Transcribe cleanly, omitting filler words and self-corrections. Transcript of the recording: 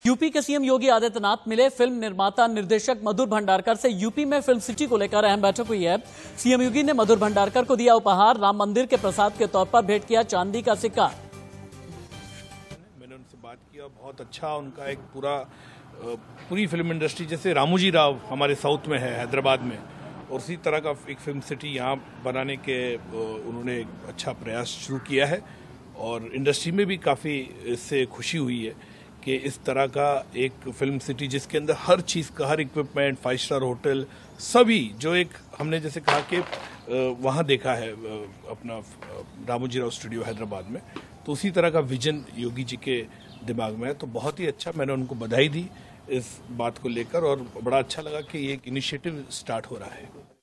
UP के CM Yogi Adityanath मिले film निर्माता निर्देशक मधुर भंडारकर से। यूपी में फिल्म सिटी को लेकर अहम बैठक हुई है। सीएम योगी ने मधुर भंडारकर को दिया उपहार। राम मंदिर के प्रसाद के तौर पर भेंट किया चांदी का सिक्का। मैंने उनसे बात किया, बहुत अच्छा उनका एक पूरी फिल्म इंडस्ट्री, जैसे रामोजी राव हमारे साउथ में है हैदराबाद में, और उसी तरह का एक फिल्म सिटी यहाँ बनाने के उन्होंने एक अच्छा प्रयास शुरू किया है। और इंडस्ट्री में भी काफ़ी इससे खुशी हुई है कि इस तरह का एक फिल्म सिटी जिसके अंदर हर चीज़ का, हर इक्विपमेंट, 5 स्टार होटल, सभी जो एक हमने जैसे कहा कि वहाँ देखा है अपना रामोजी राव स्टूडियो हैदराबाद में, तो उसी तरह का विजन योगी जी के दिमाग में है। तो बहुत ही अच्छा, मैंने उनको बधाई दी इस बात को लेकर, और बड़ा अच्छा लगा कि ये एक इनिशिएटिव स्टार्ट हो रहा है।